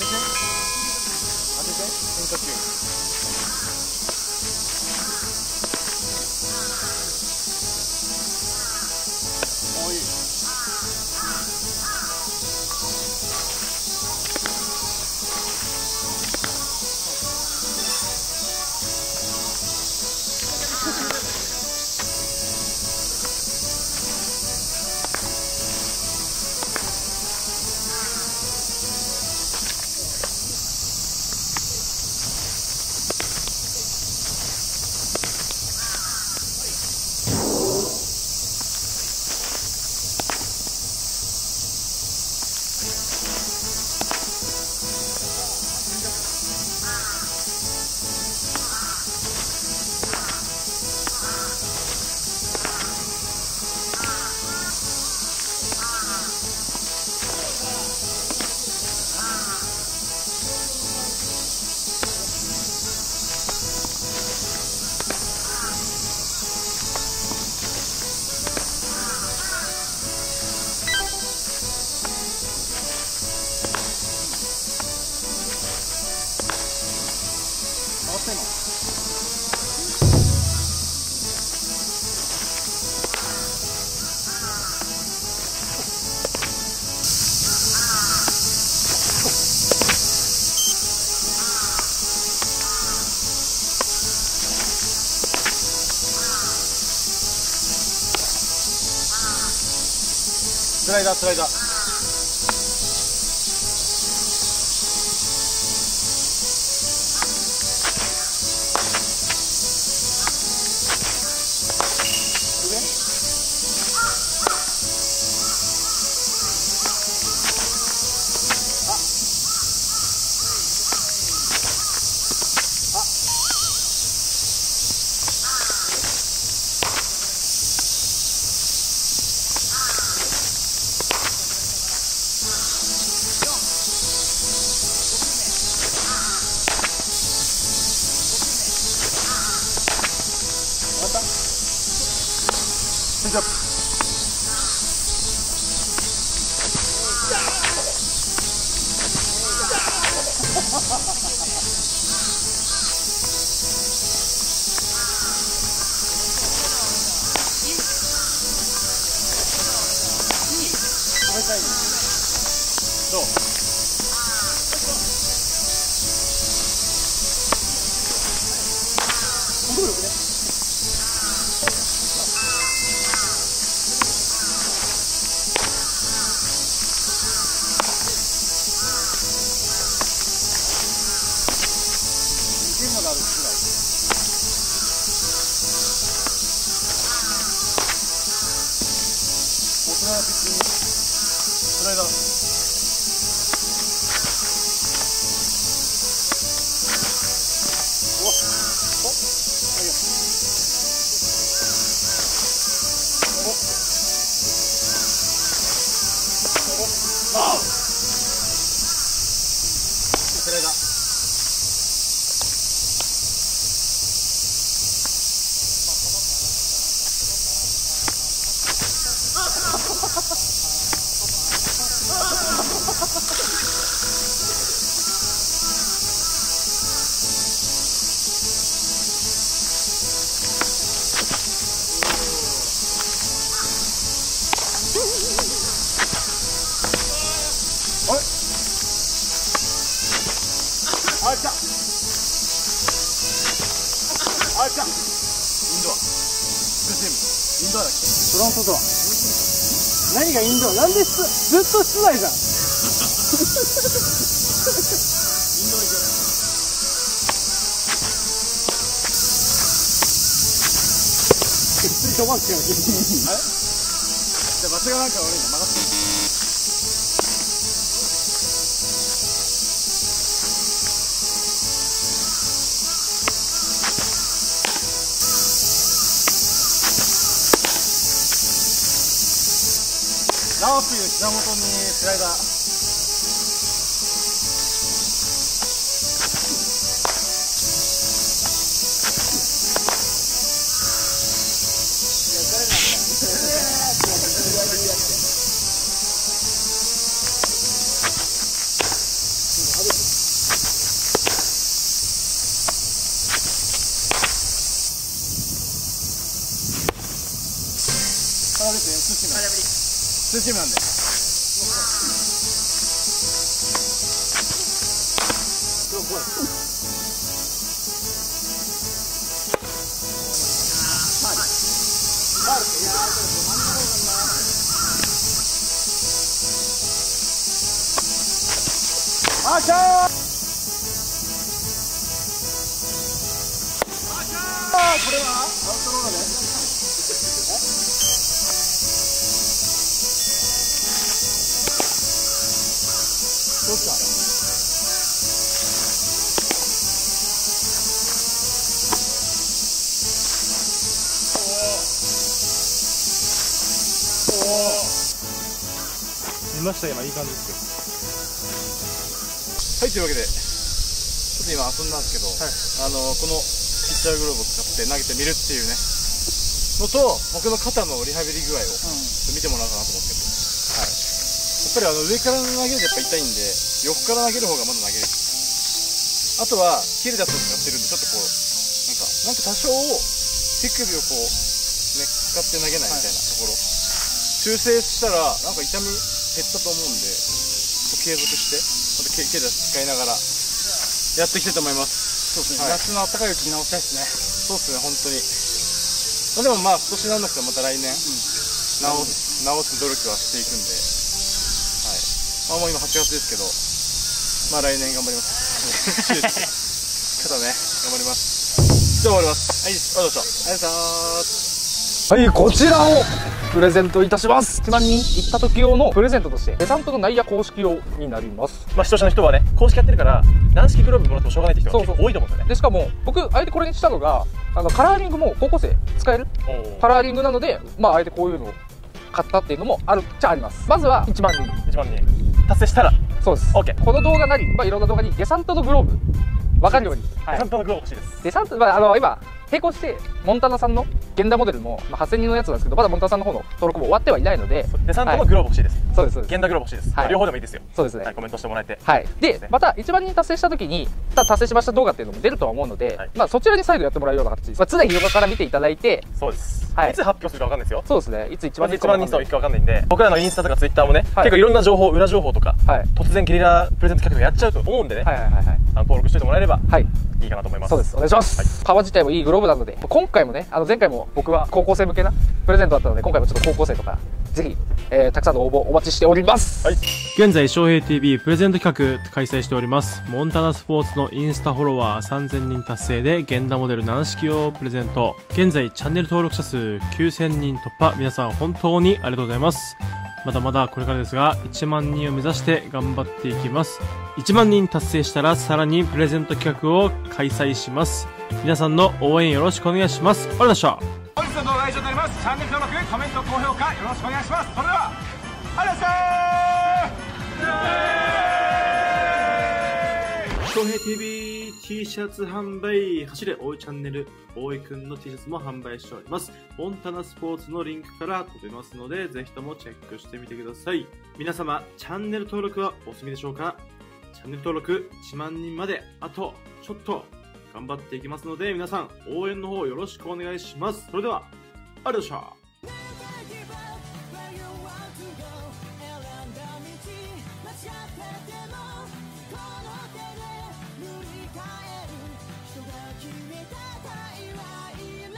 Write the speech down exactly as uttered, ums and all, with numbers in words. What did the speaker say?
当てて変化球。おー、いい。回ってんの？スライダー、スライダー。チェンジアップ。どう？コントロールね。まであるぐらい。大人なピッチング、スライダー。おっ、おっ、あいよ。おっ、おっ、ああ。スライダー。あれ？あ、来た。あ、来た。インドア。ツーチーム。インドアだっけ？フロントドア。何がインドア？なんでずっと室内じゃん。インドア行けない。普通に飛ばんすよ。あれ？じゃあ場所がなんか悪いの曲がってる。ラオスいう膝元にスライダー。いやれですね、ツーチームなんで。ツーチームなんで。アクション。これはアウトローラーで。どうした。おお。見ました。今いい感じですよ。はい、というわけでちょっと今遊んだんですけど、はい、あのこのピッチャーグローブを使って投げてみるっていうねのと、僕の肩のリハビリ具合を見てもらおうかなと思ってる、はい、やっぱりあの上から投げるとやっぱ痛いんで、横から投げる方がまだ投げれる。あとは切れたやつを使ってるんで、ちょっとこうなんかなんか多少手首をこうね使って投げないみたいなところ、はい、修正したらなんか痛み減ったと思うんで、継続してまた手出使いながらやっていきたいと思います。そうですね、はい、夏の暖かいうちに直したいですね。そうですね、本当に。まあ、でもまあ今年なんなくてまた来年、うん、直す直す努力はしていくんで、はい、まあ、もう今はちがつですけど、まあ来年頑張ります。肩ね、頑張ります。じゃあ終わります。はい、ありがとうございました。ありがとうございます。 はい、こちらをプレゼントいたします。いちまんにん行った時用のプレゼントとして、デサントの内野公式用になります。 まあ視聴者の人はね、公式やってるから軟式グローブもらってもしょうがないって人が結構多いと思うんですよね。 でしかも僕あえてこれにしたのが、あのカラーリングも高校生使えるカラーリングなので、まああえてこういうのを買ったっていうのもあるっちゃあります。まずはいちまんにんいちまんにん達成したら、 そうです、 OK。 この動画なり、まあ、いろんな動画にデサントのグローブ分かるように、 はい、デサントのグローブ欲しいです。 デサント、まあ、あの今並行してモンタナさんの現代モデルも、まあ、はっせんにんのやつなんですけど、まだモンタナさんの方の登録も終わってはいないので、 デサントのグローブ欲しいです。 そうです、そうです。 現代グローブ欲しいです。はい、両方でもいいですよ。 そうですね、 はい、コメントしてもらえて。 はい。で、またいちまんにん達成した時に達成しました動画っていうのも出るとは思うので、はい、まあそちらに再度やってもらうような形です。まあ、常日頃から見ていただいて、 そうです。 はい、 いつ発表するかわかんないですよ。 そうですね。いついちまんにんいちまんにん層いくかわかんないんで、僕らのインスタとかツイッターもね、はい、結構いろんな情報、裏情報とか、はい、突然ゲリラプレゼント企画やっちゃうと思うんでね、はいはいはいはい、あの登録しておいてもらえれば、はい、いいかなと思います。 そうです。お願いします。はい、革自体もいいグローブなので、今回もね、あの前回も僕は高校生向けなプレゼントだったので、今回もちょっと高校生とかぜひ、えー、たくさんの応募お待ちしております。はい、 現在翔平 ティービー プレゼント企画開催しております。モンタナスポーツのインスタフォロワーさんぜんにん達成で源田モデル軟式用プレゼント。現在チャンネル登録者数きゅうせんにん突破。皆さん本当にありがとうございます。まだまだこれからですが、いちまんにんを目指して頑張っていきます。いちまんにん達成したらさらにプレゼント企画を開催します。皆さんの応援よろしくお願いします。ありがとうございました。 本日の動画は以上になります。チャンネル登録、コメント、高評価よろしくお願いします。それではありがとうございました。 翔平 ティービー T シャツ販売、走れ大井チャンネル大井くんの T シャツも販売しております。モンタナスポーツのリンクから飛べますので、ぜひともチェックしてみてください。皆様チャンネル登録はお済みでしょうか。チャンネル登録いちまんにんまであとちょっと頑張っていきますので、皆さん応援の方よろしくお願いします。それではありがとうございました。人が決めた対話